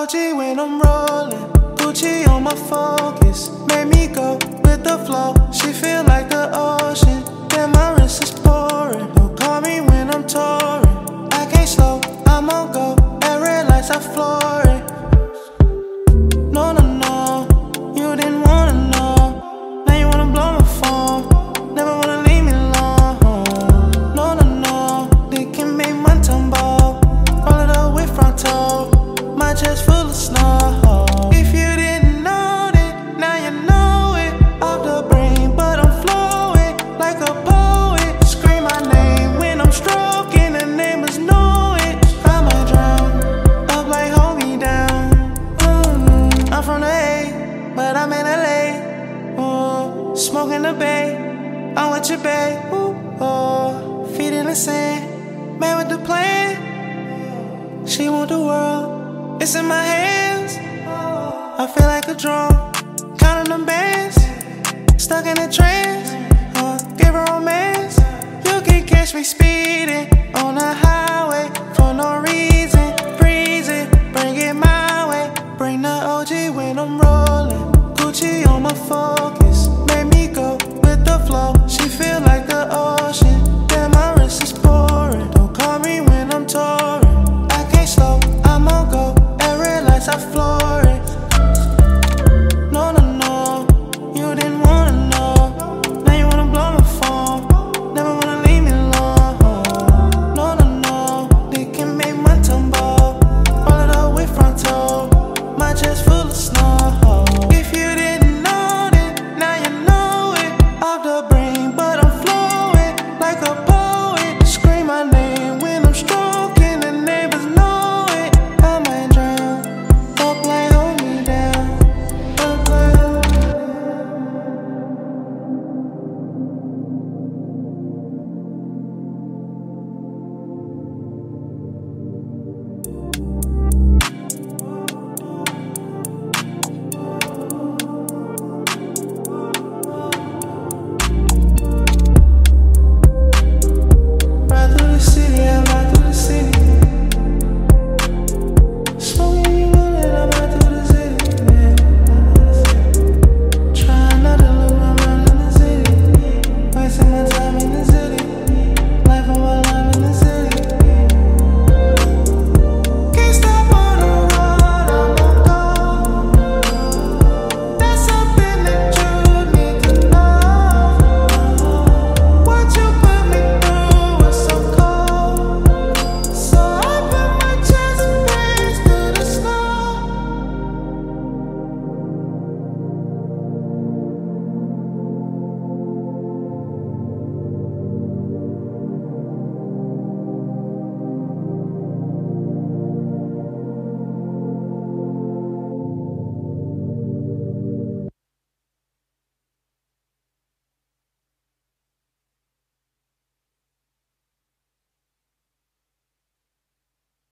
OG when I'm rolling, Gucci on my focus, made me go with the flow. She feel like the ocean, then my wrist is pouring. Don't call me when I'm touring, I can't slow, I'm on go. At red lights I floor it. No, no, no, you didn't wanna know. Now you wanna blow my phone, never wanna leave me alone. No, no, no, they can make Mutombo, roll it up with front toe. My chest full of snow. If you didn't know it, now you know it. Off the brain, but I'm flowing like a poet. Scream my name when I'm stroking, the neighbors know it. I might drown, up like hold me down. I'm from the A, but I'm in LA. Smoking the bay, I'm with your bae. Feet in the sand, man with the plan. She want the world, it's in my hands. I feel like a drum, counting them bands. Stuck in a trance, give her romance. You can catch me speeding on the highway for no reason. Breezing, bring it my way. Bring the OG when I'm rolling, Gucci on my focus, made me go with the flow. She feel like the ocean, then my wrist is pouring. Don't call me when I'm touring, I can't slow, I'm on go. At red lights I floor